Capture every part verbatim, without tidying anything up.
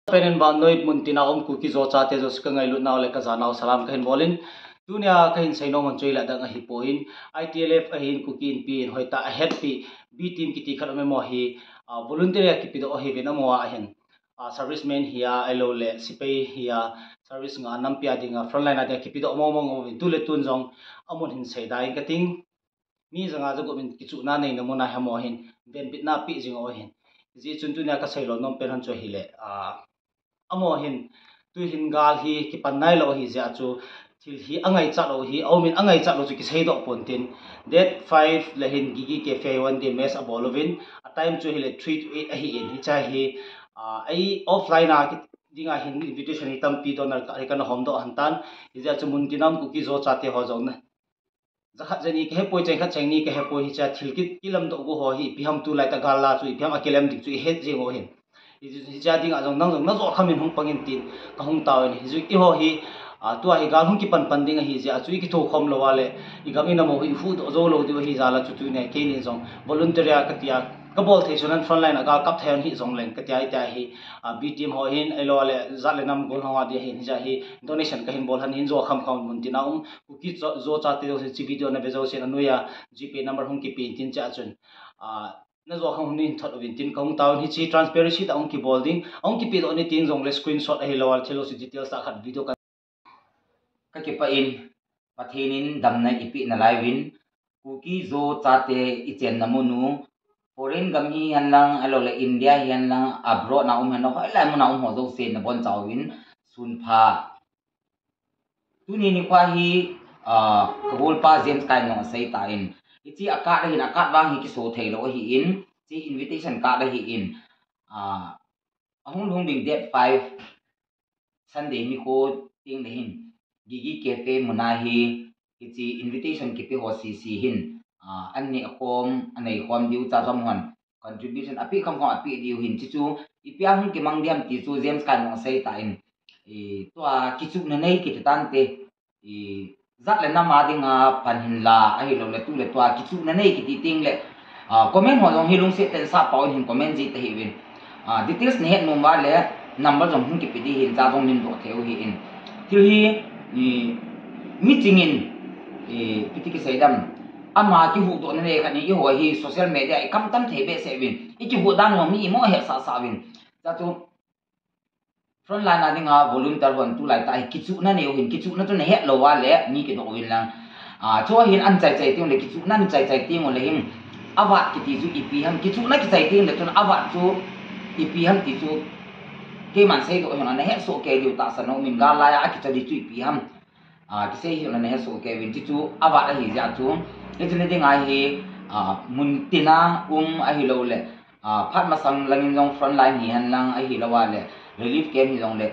Penen ba noi muntina om kuki zo cha te zo skangai lut naw le ka zanaw salam kahin bolin dunia kahin saino man choi la dang a hi poin I T L F a hin kuki in pin hoita a happy b team kiti khat me mo hi volunteer ki pido hi vena mo a hin serviceman hiya elo le sipai hiya service nga nam pia dinga frontline ade ki pido mo mo mo tu le tun jong amon hin sei dai kating mi zanga zo go min kichu na nei na mo na ha mo hin ben bit na pi jing o hin ji chun tu nya ka sei lo nom pen han cho hi le a amo hin tu hin gal hi ki panai lo hi ja chu thil hi angai cha lo hi aumin angai cha lo chu ki sei do pontin date five le hin gigi cafe one day mes abolovin a time chu hi le three to eight a hi in hi cha hi ai offline a ki dinga hin invitation hi tam pi donar ka kan hom do hantan hi ja chu mun tinam ku ki zo cha te ho jong na zakhat jani ke poi chai khat chai ni ke poi hi cha thil ki kilam do go ho hi pi ham tu lai ta gal la chu pi ham akelem dik chu he je ho hin hi cha ding a jong nang jong na zo khamin hung pangin tin ka hung taw ni hi ju ki ho hi a tu hi gal hung ki pan pan ding hi ja chu ki tho khom lo wale i gam ina mo hi fu do zo lo di hi za la chu tu ne ke ni jong volunteer ka tia ka bol the chuan frontline aga kap theon hi jong len ka tia ita hi b team ho hin elo le za le nam gol hawa di hin ja hi donation ka hin bol han hin zo kham kham mun tina um ku ki zo cha te zo chi video na bezo se anuya gp number hung ki pin tin cha chun a na zo kham ni thot win tin kong taw hi chi transparency ta ong ki bolding ong ki pi do ni tin jong le screenshot a hi lo al thelo si details ta khat video ka ka ki pa in pathinin damna ipi na live kuki zo chate ichen namunu foreign gami han lang alo le india hian lang abroad na um han ho la mu na um ho zo se na bon chawin sun pha tuni ni kwa hi a kabul pa james kai no sei ta in ichi aka hin aka wang hi ki so thelo hi in chi invitation ka da hi in a ahung lung ding date five sunday ni ko ting de hin gigi cafe munahi ichi invitation ki pe ho si si hin anni akom anei khom diu cha jam hon contribution api kham khom api diu hin chi chu ipia hung ki mangdiam ti chu james kan no sei ta in e to a ki chu na nei ki tan te e zat le na ma dinga pan hin la a hi lo le tu le to a ki chu na nei ki ti ting le comment ho jong hi lung se ten sa paw hin comment ji te hi win details ne het no ma le number jong hung ki pi di hin cha jong min do theu hi in thil hi meeting in e piti ki saidam ama ki hu do ne khani i ho hi social media i kam tam thebe se win i ki hu dan no mi mo he sa sa win cha chu front line ading a volunteer hon tu lai ta ki chu na ne hin ki chu na tu ne he lo wa le ni ki do win lang a cho hin an chai chai ting le ki chu nan chai chai ting le hin awa ki ti chu i pi ham ki chu na ki chai ting le tu awa chu i pi ham ti chu ke man sei do hon na he so ke liu ta sa no min ga la ya ki cha di chu i pi ham a ki sei hi na he so ke win ti chu awa a hi ja chu ni chu ne ding ai hi a mun tina um a hi lo le a phat ma sang langin jong front line hi han lang a hi lo wa le relief camp hi jong le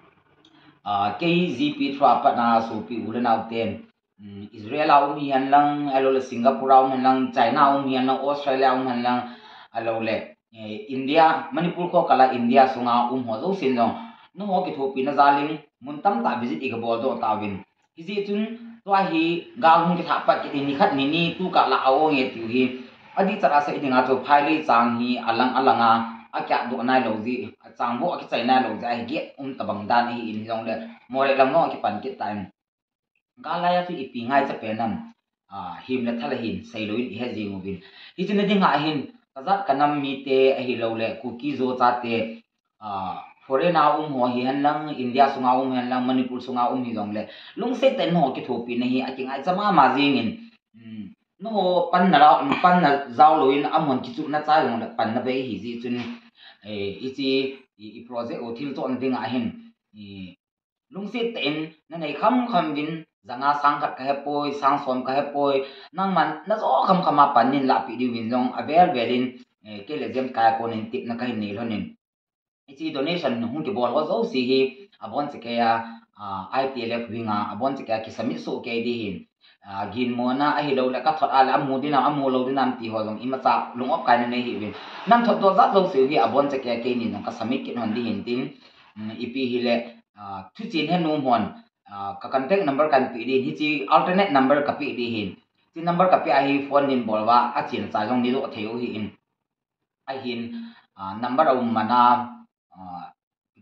a k g p thra pa na so pi u le nau ten israel au mi han lang alo le singapore au han lang china au mi han lang australia au han lang alo le india manipur ko kala india sunga um ho zo sin jong no ho ki tho pi na zaling mun tam ta visit i ga bol do ta win hi ji chun to hi ga hung ki tha pa ki ni khat ni ni tu ka la aw nge ti hi adi chara sa idinga cho phaili chang hi alang alanga akya do nai lo ji chang bo ki chai na lo ja hi ge um tabang dan hi in jong le more lam no ki pan ki time ga la ya fi ipi ngai cha pe nam a him le thala hin sei lo hi he ji ngo bin hi chin dinga hin kazat kanam mi te a hi lo le ku ki zo cha te a foreign um ho hi han lang india sunga um han lang manipur sunga um hi jong le lung se ten ho ki thopi na hi aking ai chama ma jing in no pan na ra pan na zaw lo in amon ki chu na cha jong le pan na be hi ji chun e ichi i project o thil to an ding a hin i lung se ten na nei kham kham bin zanga sang khat ka he poi sang som ka he poi nang man na zo kham khama pan nin la pi di win jong avel velin ke le jem ka ko nin tip na kai ni lonin ichi donation hung ki bol wa zo si hi abon che ke ya I T L F winga abon che ka ki sami so ke di hin gin mo na a hi lo la ka thot ala amu dina amu lo dina ti ho jong ima cha lungop kai na nei hi win nam thot do za lo si hi abon che ke ke ni no ka sami ki hon di hin tin ipi hi le thu chin he nu mon ka contact number kan pi di hi chi alternate number ka pi di hin chi number ka pi a hi phone nin bol wa a chin cha jong ni lo theu hi in a hin number um mana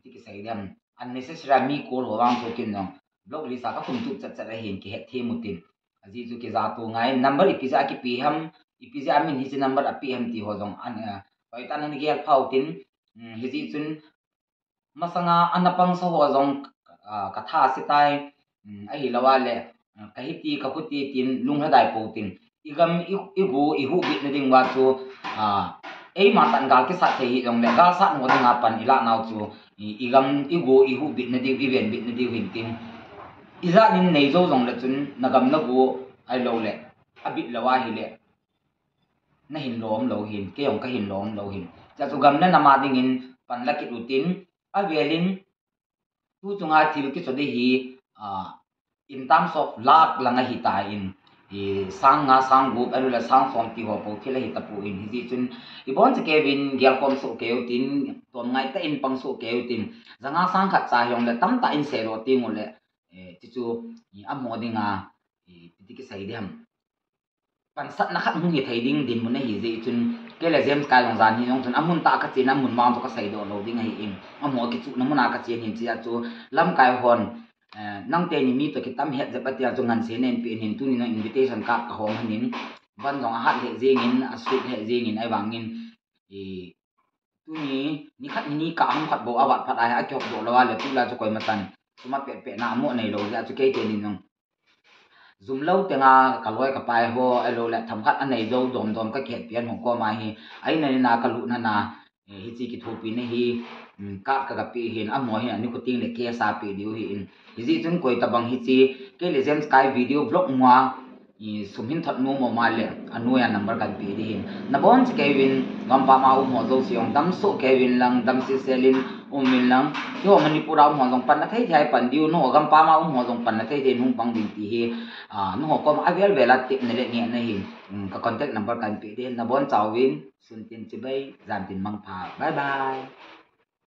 ti ki sai dem unnecessary mi ko ro wang so kin no blog li sa ka kum tu chat chat a hin ki het the mutin aji chu ki za tu ngai number ipiza ki pi ham ipiza min hi number a pi ham ti ho jong an pai tan ni gel phau tin hi ji chun masanga anapang so ho jong ka tha si tai a hi lawa le ka hi ti ka khuti tin lung ha dai po tin igam i hu i hu bit na ding wa chu a ei ma tan gal ki sa the hi jong le gal sa no ding a pan ila naw chu igam i hu i hu bit na ding i ven bit na ding hin tin iza nin nei zo jong le chun nagam na gu ai lo le a bit lawa hi le na hin lom lo hin ke yong ka hin lom lo hin cha chu gam na nama ding in pan la ki rutin a velin tu chunga thil ki chode hi a in terms of lak langa hi ta in i sang nga sang bu alu la sang som ti ho po thila hi ta pu in hi chun i bon che kevin gel kom so ke tin ton ngai ta in pang so ke tin zanga sang khat cha yong le tam ta in se ro ti ngol le e ti chu i a mo dinga i ti ki sai dem pan sat na khat hung hi thai ding din mun hi ji chun ke le james kai long zan hi long chun amun ta ka chin amun ma to ka sai do lo ding hi in a mo ki chu na mun a ka chin hin chi a chu lam kai hon nang te ni mi to ki tam het je patia chu ngan se nen pi nin tu ni no invitation card ka hom hanin ban jong a hat he jing in a suit he jing in ai wang in e tu ni ni khat ni ka hum khat bo awat phat ai a kyok do lawa le tu la chu koi matan tuma pe pe na mo nei lo ja chu ke te ni nong zoom lâu tenga kaloi ka pai ho alo la tham khat anei do dom dom ka khet pian ho ko ma hi ai nei na ka lu na na hi chi ki thopi ne hi ka ka ka pi hin a mo hi ani ko ting le ke sa pi diu hi in hi ji chun koi ta bang hi chi ke le james kai video blog mwa i sumhin that no mo ma le anu ya number kan pi di hin na bon chi kevin gam pa ma u mo zo siong dam so kevin lang dam si selin umin lang yo manipura mo jong pan na thai thai pan diu no gam pa ma u mo jong pan na thai thai nung pang ding ti hi a no ko ma avel vela tip ne le ni na hin ka contact number kan pi di na bon chawin sun tin chi bai zan tin mang pha bye bye